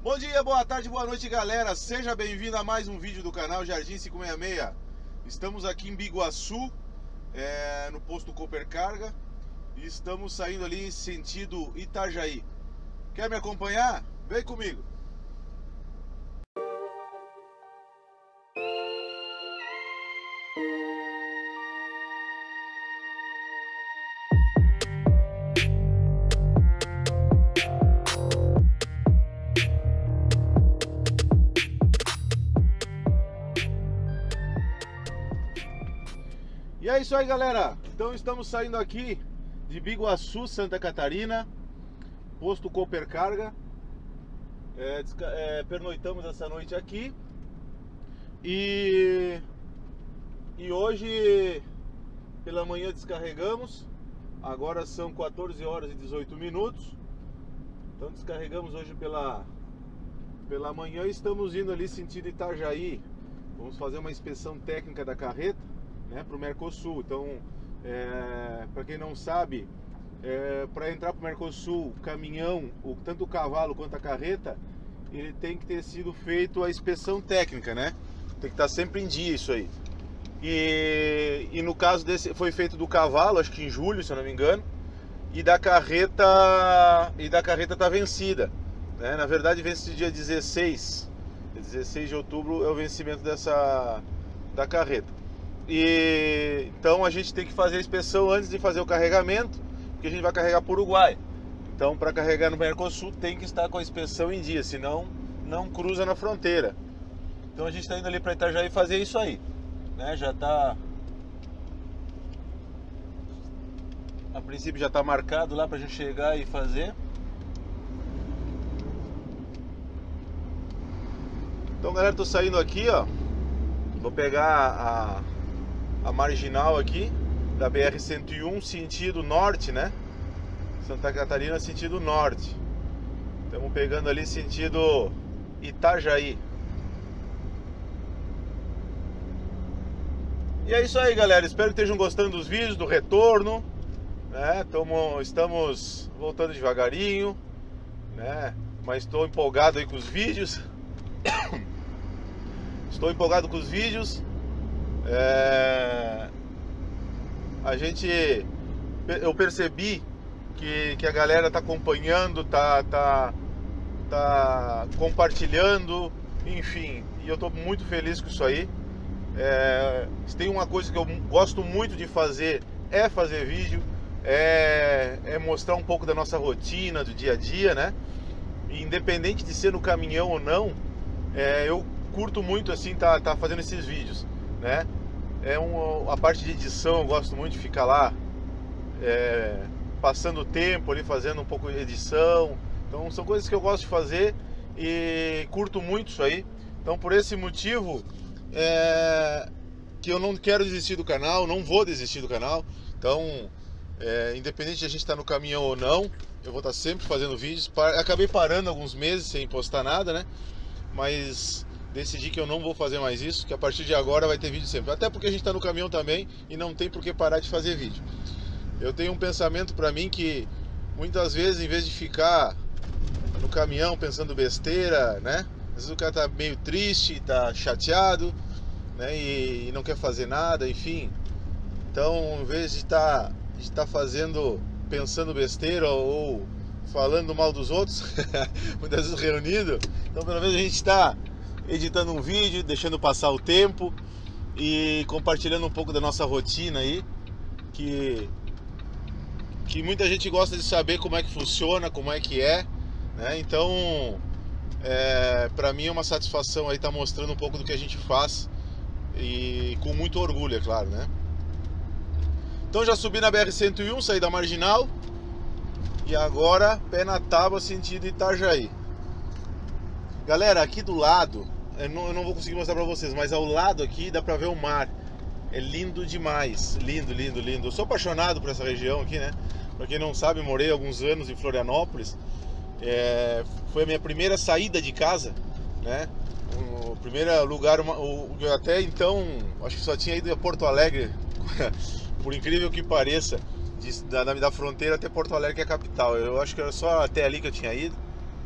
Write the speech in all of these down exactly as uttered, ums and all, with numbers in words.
Bom dia, boa tarde, boa noite, galera. Seja bem-vindo a mais um vídeo do canal Jardim cinco seis seis. Estamos aqui em Biguaçu, é, no posto Cooper Carga, e estamos saindo ali sentido Itajaí. Quer me acompanhar? Vem comigo. E é isso aí, galera. Então estamos saindo aqui de Biguaçu, Santa Catarina, posto Cooper Carga. É, é, pernoitamos essa noite aqui e, e hoje pela manhã descarregamos. Agora são quatorze horas e dezoito minutos. Então descarregamos hoje pela, pela manhã e estamos indo ali sentido Itajaí. Vamos fazer uma inspeção técnica da carreta, né, para o Mercosul. Então, é, para quem não sabe, é, para entrar para o Mercosul, o caminhão, o, tanto o cavalo quanto a carreta, ele tem que ter sido feito a inspeção técnica, né? Tem que estar sempre em dia isso aí. E, e no caso desse, foi feito do cavalo, acho que em julho, se eu não me engano, e da carreta e da carreta tá vencida, né? Na verdade, vence dia dezesseis, dezesseis de outubro é o vencimento dessa da carreta. E então a gente tem que fazer a inspeção antes de fazer o carregamento, porque a gente vai carregar para o Uruguai. Então, para carregar no Mercosul tem que estar com a inspeção em dia, senão não cruza na fronteira. Então a gente está indo ali para Itajaí fazer isso aí, né? Já está, a princípio já está marcado lá para a gente chegar e fazer. Então, galera, tô saindo aqui, ó. Vou pegar a a marginal aqui da B R cento e um sentido norte, né? Santa Catarina sentido norte. Estamos pegando ali sentido Itajaí. E é isso aí, galera. Espero que estejam gostando dos vídeos, do retorno, né? Tamo, estamos voltando devagarinho, né? Mas estou empolgado aí com os vídeos. Estou empolgado com os vídeos. É... A gente, eu percebi que, que a galera tá acompanhando, tá, tá, tá compartilhando, enfim, e eu tô muito feliz com isso aí. É... Se tem uma coisa que eu gosto muito de fazer é fazer vídeo, é, é mostrar um pouco da nossa rotina, do dia a dia, né? E independente de ser no caminhão ou não, é, eu curto muito assim tá, tá fazendo esses vídeos, né? É um, a parte de edição eu gosto muito de ficar lá é, passando o tempo ali fazendo um pouco de edição. Então são coisas que eu gosto de fazer e curto muito isso aí. Então por esse motivo é, que eu não quero desistir do canal, não vou desistir do canal. Então é, independente de a gente estar no caminhão ou não, eu vou estar sempre fazendo vídeos. Acabei parando alguns meses sem postar nada, né? Mas decidi que eu não vou fazer mais isso, que a partir de agora vai ter vídeo sempre. Até porque a gente está no caminhão também e não tem por que parar de fazer vídeo. Eu tenho um pensamento para mim que muitas vezes, em vez de ficar no caminhão pensando besteira, né? Às vezes o cara tá meio triste, tá chateado, né? E, e não quer fazer nada, enfim. Então, em vez de estar de estar fazendo, pensando besteira ou falando mal dos outros, muitas vezes reunido, então pelo menos a gente está editando um vídeo, deixando passar o tempo e compartilhando um pouco da nossa rotina aí, que, que muita gente gosta de saber como é que funciona, como é que é, né? Então, é, pra mim é uma satisfação aí estar mostrando um pouco do que a gente faz e com muito orgulho, é claro, né? Então já subi na B R cento e um, saí da marginal e agora pé na tábua sentido Itajaí. Galera, aqui do lado, eu não, eu não vou conseguir mostrar pra vocês, mas ao lado aqui dá pra ver o mar. É lindo demais, lindo, lindo, lindo. Eu sou apaixonado por essa região aqui, né? Pra quem não sabe, eu morei alguns anos em Florianópolis. É, foi a minha primeira saída de casa, né? O primeiro lugar, o, até então, acho que só tinha ido a Porto Alegre, por incrível que pareça, de, da, da fronteira até Porto Alegre, que é a capital. Eu acho que era só até ali que eu tinha ido.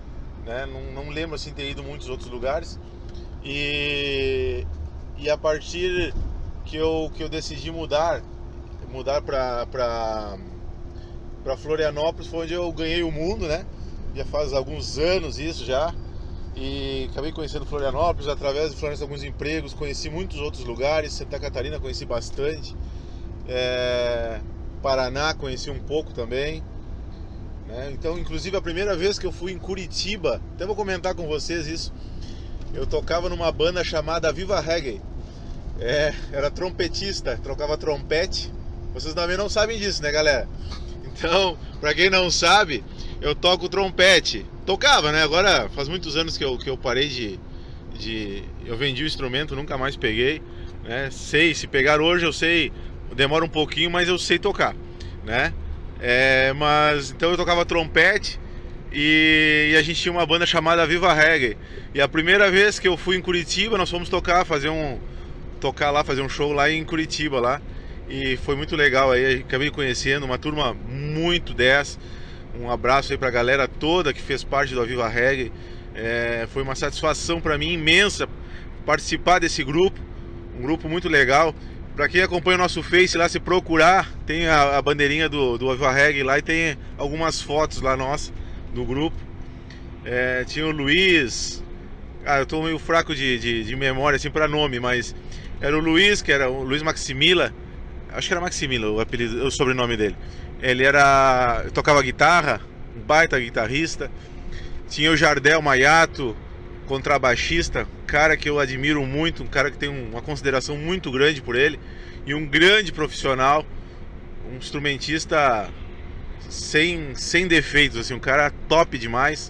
né? Não, não lembro assim ter ido em muitos outros lugares. E, e a partir que eu, que eu decidi mudar, mudar para para Florianópolis, foi onde eu ganhei o mundo, né? Já faz alguns anos isso já. E acabei conhecendo Florianópolis, através de Florianópolis, alguns empregos, conheci muitos outros lugares. Santa Catarina conheci bastante, é, Paraná conheci um pouco também, né? Então, inclusive a primeira vez que eu fui em Curitiba, até vou comentar com vocês isso, eu tocava numa banda chamada Viva Reggae, é, era trompetista, trocava trompete. Vocês também não sabem disso, né, galera? Então, pra quem não sabe, eu toco trompete. Tocava, né? Agora faz muitos anos que eu, que eu parei de, de... Eu vendi o instrumento, nunca mais peguei, né? Sei, se pegar hoje eu sei, demora um pouquinho, mas eu sei tocar, né? É, mas então eu tocava trompete e, e a gente tinha uma banda chamada Viva Reggae. E a primeira vez que eu fui em Curitiba, nós fomos tocar, fazer um... Tocar lá, fazer um show lá em Curitiba, lá. E foi muito legal aí, acabei conhecendo uma turma muito dez. Um abraço aí pra galera toda que fez parte do Aviva Reggae. É, foi uma satisfação pra mim imensa participar desse grupo, um grupo muito legal. Pra quem acompanha o nosso Face lá, se procurar, tem a, a bandeirinha do, do Aviva Reggae lá e tem algumas fotos lá nossa do grupo. É, tinha o Luiz, ah, eu tô meio fraco de, de, de memória assim pra nome, mas era o Luiz, que era o Luiz Maximila, acho que era Maximila o apelido, o sobrenome dele. Ele era, tocava guitarra, um baita guitarrista. Tinha o Jardel Maiato, contrabaixista, cara que eu admiro muito, um cara que tem uma consideração muito grande por ele, e um grande profissional, um instrumentista sem, sem defeitos, assim, um cara top demais.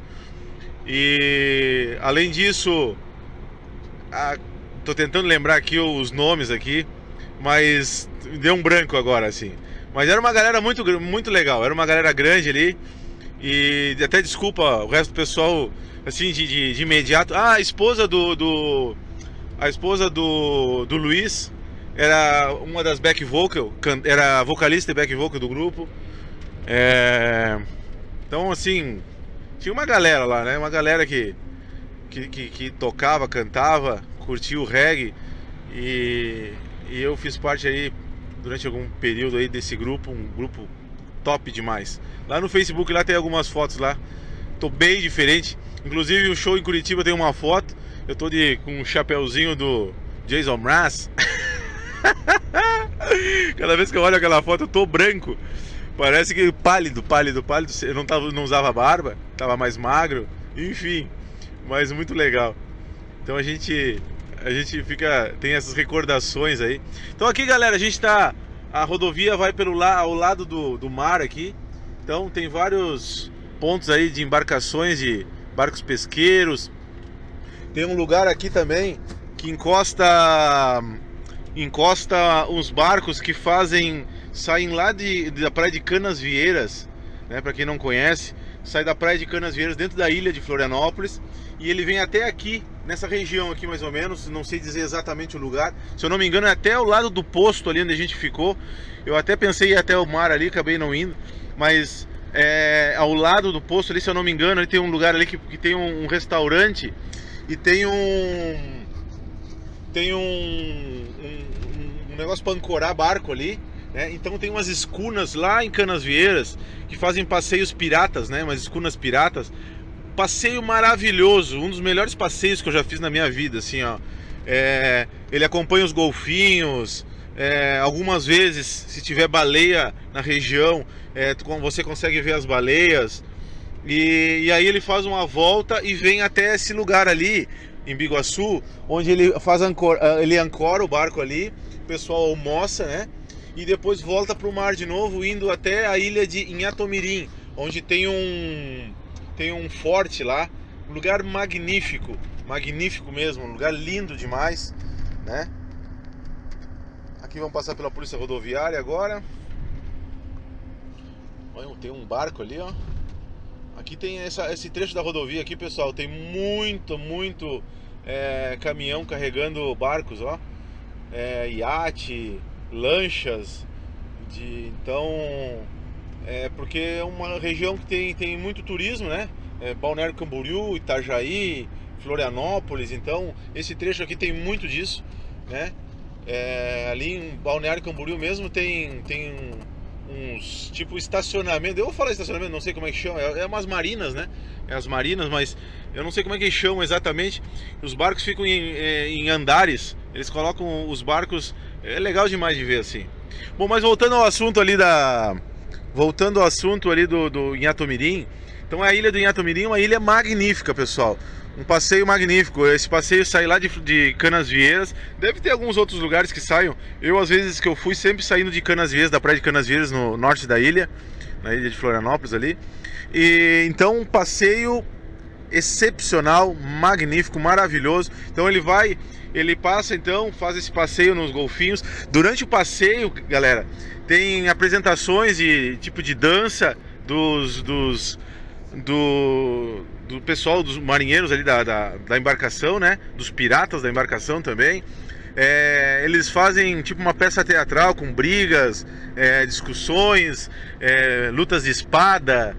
E além disso, a, tô tentando lembrar aqui os nomes aqui, mas deu um branco agora, assim. Mas era uma galera muito, muito legal, era uma galera grande ali. E até desculpa o resto do pessoal, assim, de, de, de imediato. Ah, a esposa do, do a esposa do, do Luiz era uma das back vocal, era vocalista e back vocal do grupo. É, então, assim, tinha uma galera lá, né? Uma galera que, que, que, que tocava, cantava, curtia o reggae. E, e eu fiz parte aí durante algum período aí desse grupo, um grupo top demais. Lá no Facebook lá tem algumas fotos lá. Tô bem diferente. Inclusive o show em Curitiba tem uma foto. Eu tô de, com um chapéuzinho do Jason Mraz. Cada vez que eu olho aquela foto eu tô branco. Parece que pálido, pálido, pálido. Eu não, tava, não usava barba, tava mais magro. Enfim, mas muito legal. Então a gente... A gente fica, tem essas recordações aí. Então aqui, galera, a gente tá, a rodovia vai pelo lá, ao lado do, do mar aqui. Então tem vários pontos aí de embarcações, de barcos pesqueiros. Tem um lugar aqui também que encosta encosta uns barcos que fazem, saem lá de, da praia de Canasvieiras, né? Para quem não conhece, sai da praia de Canasvieiras dentro da ilha de Florianópolis e ele vem até aqui, nessa região aqui mais ou menos, não sei dizer exatamente o lugar. Se eu não me engano é até o lado do posto ali onde a gente ficou. Eu até pensei em ir até o mar ali, acabei não indo, mas é, ao lado do posto ali, se eu não me engano, ali tem um lugar ali que, que tem um, um restaurante e tem um tem um, um, um negócio para ancorar barco ali, né? Então tem umas escunas lá em Canasvieiras que fazem passeios piratas, né? Umas escunas piratas. Passeio maravilhoso, um dos melhores passeios que eu já fiz na minha vida, assim, ó. É, ele acompanha os golfinhos, é, algumas vezes, se tiver baleia na região, é, você consegue ver as baleias. E, e aí ele faz uma volta e vem até esse lugar ali, em Biguaçu, onde ele faz ancor, ele ancora o barco ali, o pessoal almoça, né? E depois volta para o mar de novo, indo até a ilha de Inhatomirim, onde tem um... tem um forte lá, um lugar magnífico, magnífico mesmo, um lugar lindo demais, né? Aqui vamos passar pela polícia rodoviária agora. Olha, tem um barco ali, ó. Aqui tem essa, esse trecho da rodovia aqui, pessoal, tem muito, muito é, caminhão carregando barcos, ó. É, iate, lanchas, de, então... É porque é uma região que tem, tem muito turismo, né? é, Balneário Camboriú, Itajaí, Florianópolis. Então esse trecho aqui tem muito disso, né? É, ali em Balneário Camboriú mesmo tem, tem uns tipo estacionamento. Eu vou falar estacionamento, não sei como é que chama, é, é umas marinas, né? É as marinas, mas eu não sei como é que chamam exatamente. Os barcos ficam em, em andares, eles colocam os barcos, é legal demais de ver assim. Bom, mas voltando ao assunto ali da... Voltando ao assunto ali do, do Inhatomirim. Então a ilha do Inhatomirim é uma ilha magnífica, pessoal. Um passeio magnífico. Esse passeio sai lá de, de Canasvieiras. Deve ter alguns outros lugares que saiam. Eu, às vezes que eu fui, sempre saindo de Canasvieiras, da praia de Canasvieiras, no norte da ilha, na ilha de Florianópolis ali. E então um passeio excepcional, magnífico, maravilhoso. Então ele vai, ele passa então, faz esse passeio nos golfinhos. Durante o passeio, galera, tem apresentações de tipo de dança dos, dos do, do pessoal, dos marinheiros ali da, da, da embarcação, né? Dos piratas da embarcação também. É, eles fazem tipo uma peça teatral com brigas, é, discussões, é, lutas de espada,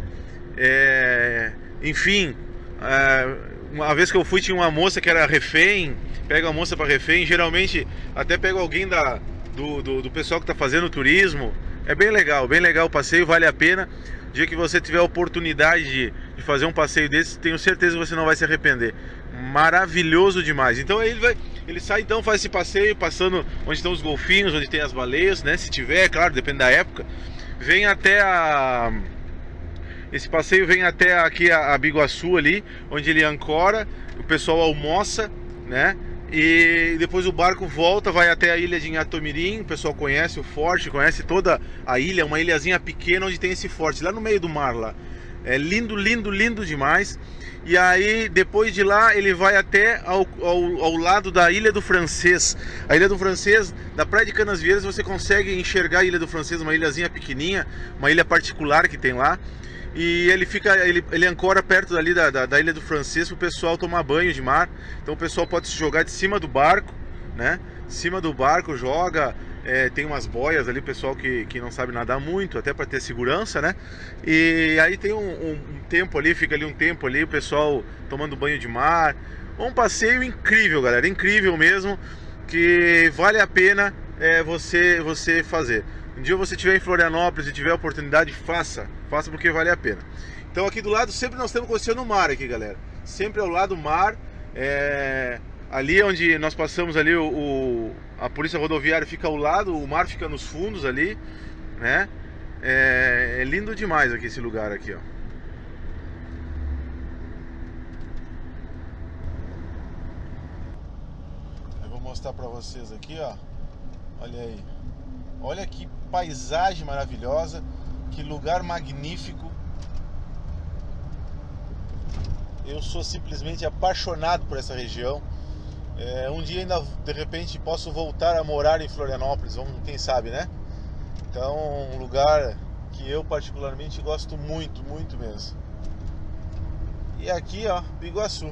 é, enfim. É, uma vez que eu fui, tinha uma moça que era refém. Pega a moça para refém, geralmente até pega alguém da, do, do, do pessoal que está fazendo turismo. É bem legal, bem legal o passeio, vale a pena. O dia que você tiver a oportunidade de, de fazer um passeio desse, tenho certeza que você não vai se arrepender. Maravilhoso demais. Então ele vai, ele sai então, faz esse passeio, passando onde estão os golfinhos, onde tem as baleias, né? Se tiver, claro, depende da época. Vem até a... Esse passeio vem até aqui a, a Biguaçu ali, onde ele ancora, o pessoal almoça, né? E depois o barco volta, vai até a ilha de Inhatomirim. O pessoal conhece o forte, conhece toda a ilha, uma ilhazinha pequena onde tem esse forte, lá no meio do mar lá. É lindo, lindo, lindo demais. E aí, depois de lá, ele vai até ao, ao, ao lado da Ilha do Francês. A Ilha do Francês, da praia de Canasvieiras, você consegue enxergar a Ilha do Francês, uma ilhazinha pequenininha, uma ilha particular que tem lá. E ele fica, ele, ele ancora perto dali da, da, da Ilha do Francês para o pessoal tomar banho de mar. Então o pessoal pode se jogar de cima do barco, né? De cima do barco joga, é, tem umas boias ali, pessoal que, que não sabe nadar muito, até para ter segurança, né? E aí tem um, um, um tempo ali, fica ali um tempo ali, o pessoal tomando banho de mar. Um passeio incrível, galera, incrível mesmo, que vale a pena é, você, você fazer. Um dia você estiver em Florianópolis e tiver a oportunidade, faça, faça porque vale a pena. Então aqui do lado sempre nós estamos conhecendo o mar aqui, galera. Sempre ao lado do mar, é... ali onde nós passamos ali, o, o... a polícia rodoviária fica ao lado, o mar fica nos fundos ali, né? É, é lindo demais aqui esse lugar aqui, ó. Eu vou mostrar pra vocês aqui, ó. Olha aí. Olha que paisagem maravilhosa, que lugar magnífico. Eu sou simplesmente apaixonado por essa região. É, um dia ainda, de repente, posso voltar a morar em Florianópolis, vamos, quem sabe, né? Então, um lugar que eu particularmente gosto muito, muito mesmo. E aqui, ó, Biguaçu.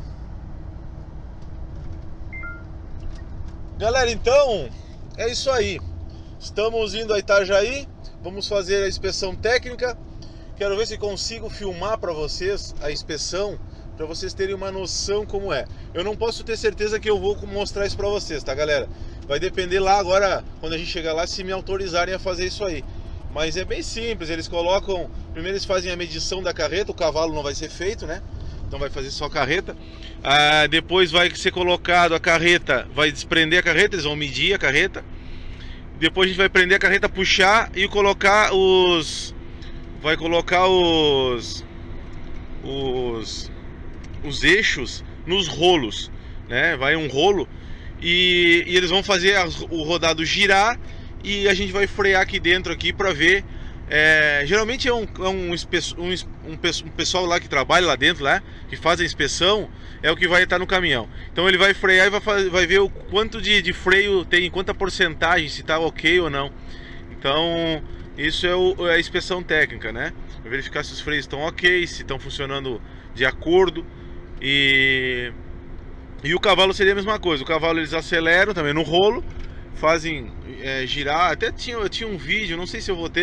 Galera, então, é isso aí. Estamos indo a Itajaí, vamos fazer a inspeção técnica. Quero ver se consigo filmar para vocês a inspeção, para vocês terem uma noção como é. Eu não posso ter certeza que eu vou mostrar isso para vocês, tá, galera? Vai depender lá agora, quando a gente chegar lá, se me autorizarem a fazer isso aí. Mas é bem simples, eles colocam... Primeiro eles fazem a medição da carreta, o cavalo não vai ser feito, né? Então vai fazer só a carreta. Ah, depois vai ser colocado a carreta, vai desprender a carreta, eles vão medir a carreta. Depois a gente vai prender a carreta, puxar e colocar os... Vai colocar os... Os... Os eixos nos rolos, né? Vai um rolo e, e eles vão fazer as, o rodado girar e a gente vai frear aqui dentro aqui para ver. É, geralmente é um, é um, um, um, um pessoal lá que trabalha lá dentro, lá, que faz a inspeção, é o que vai estar no caminhão. Então ele vai frear e vai, fazer, vai ver o quanto de, de freio tem, quanta porcentagem, se está ok ou não. Então isso é, o, é a inspeção técnica, né? Vai verificar se os freios estão ok, se estão funcionando de acordo. E, e o cavalo seria a mesma coisa. O cavalo eles aceleram também no rolo, fazem é, girar. Até tinha, eu tinha um vídeo, não sei se eu vou ter,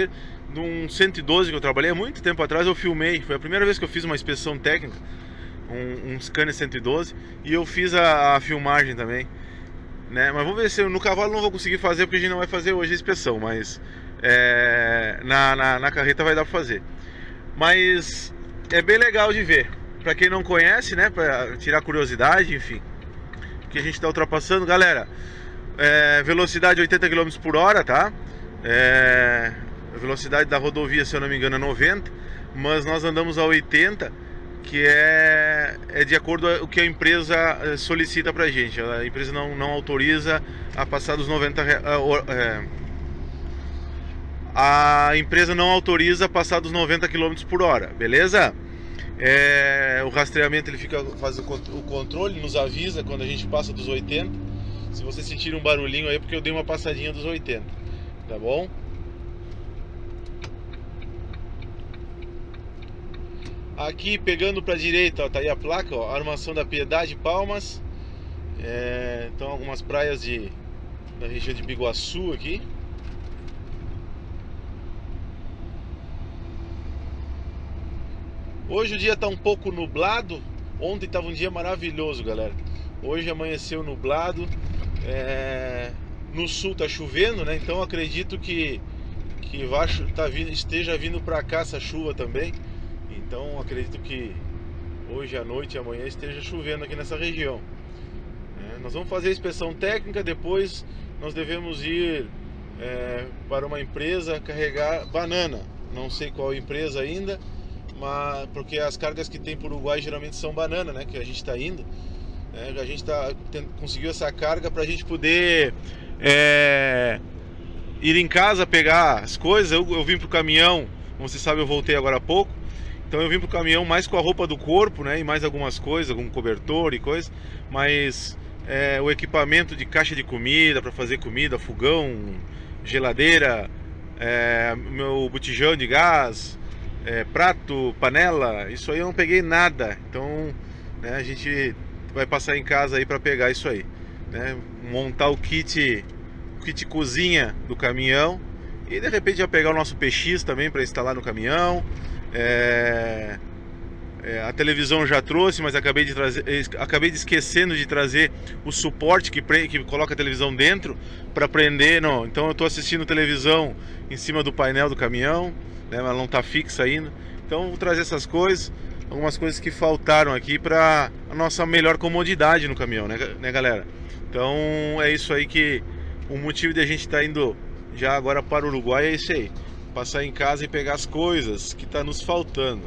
num cento e doze que eu trabalhei há muito tempo atrás, eu filmei. Foi a primeira vez que eu fiz uma inspeção técnica, um, um Scania cento e doze, e eu fiz a, a filmagem também, né? Mas vamos ver se eu, no cavalo não vou conseguir fazer, porque a gente não vai fazer hoje a inspeção, mas é, na, na, na carreta vai dar pra fazer. Mas é bem legal de ver, pra quem não conhece, né? Pra tirar curiosidade, enfim, que a gente tá ultrapassando, galera. É, velocidade oitenta quilômetros por hora, tá? É, a velocidade da rodovia, se eu não me engano, é noventa, mas nós andamos a oitenta, que é, é de acordo com o que a empresa solicita pra gente. A empresa não, não autoriza a passar dos noventa. É, a empresa não autoriza a passar dos noventa quilômetros por hora, beleza? É, o rastreamento ele fica, faz o, o controle, nos avisa quando a gente passa dos oitenta. Se você sentir um barulhinho aí, é porque eu dei uma passadinha dos oitenta, tá bom? Aqui pegando para a direita, ó, tá aí a placa, ó, Armação da Piedade, Palmas. É, então algumas praias de, da região de Biguaçu aqui. Hoje o dia tá um pouco nublado. Ontem tava um dia maravilhoso, galera. Hoje amanheceu nublado. É, no sul tá chovendo, né? Então acredito que que vai, tá vindo, esteja vindo para cá essa chuva também. Então acredito que hoje à noite e amanhã esteja chovendo aqui nessa região. É, nós vamos fazer a inspeção técnica, depois nós devemos ir é, para uma empresa carregar banana. Não sei qual empresa ainda, mas porque as cargas que tem para o Uruguai geralmente são banana, né? Que a gente está indo. É, a gente tá, conseguiu essa carga para a gente poder é, ir em casa pegar as coisas. Eu, eu vim pro caminhão, como você sabe, eu voltei agora há pouco. Então eu vim pro caminhão mais com a roupa do corpo, né? E mais algumas coisas, algum cobertor e coisa. Mas é, o equipamento de caixa de comida, para fazer comida, fogão, geladeira, é, meu botijão de gás, é, prato, panela, isso aí eu não peguei nada. Então, né, a gente vai passar em casa aí para pegar isso aí, né? Montar o kit, o kit cozinha do caminhão, e de repente já pegar o nosso P X também para instalar no caminhão. É, é, a televisão já trouxe, mas acabei de trazer, acabei de esquecendo de trazer o suporte que, pre, que coloca a televisão dentro para prender. Não, então eu estou assistindo televisão em cima do painel do caminhão, né? Ela não está fixa ainda. Então vou trazer essas coisas, algumas coisas que faltaram aqui para a nossa melhor comodidade no caminhão, né, né, galera? Então é isso aí, que o motivo de a gente estar tá indo já agora para o Uruguai é isso aí, passar em casa e pegar as coisas que tá nos faltando.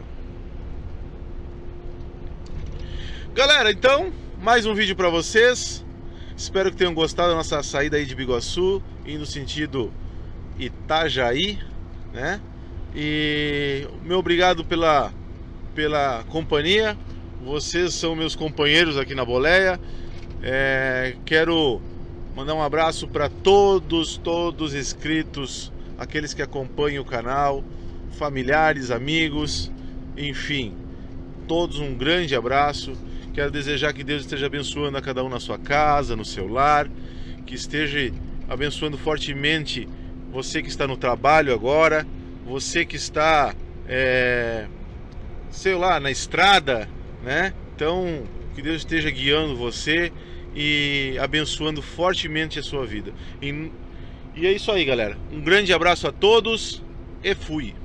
Galera, então mais um vídeo para vocês. Espero que tenham gostado da nossa saída aí de Biguaçu, indo sentido Itajaí, né? E meu obrigado pela pela companhia. Vocês são meus companheiros aqui na boleia. É, quero mandar um abraço para todos, todos inscritos, aqueles que acompanham o canal, familiares, amigos, enfim, todos um grande abraço. Quero desejar que Deus esteja abençoando a cada um na sua casa, no seu lar, que esteja abençoando fortemente você que está no trabalho agora, você que está é, sei lá, na estrada, né? Então, que Deus esteja guiando você e abençoando fortemente a sua vida. E, e é isso aí, galera. Um grande abraço a todos e fui!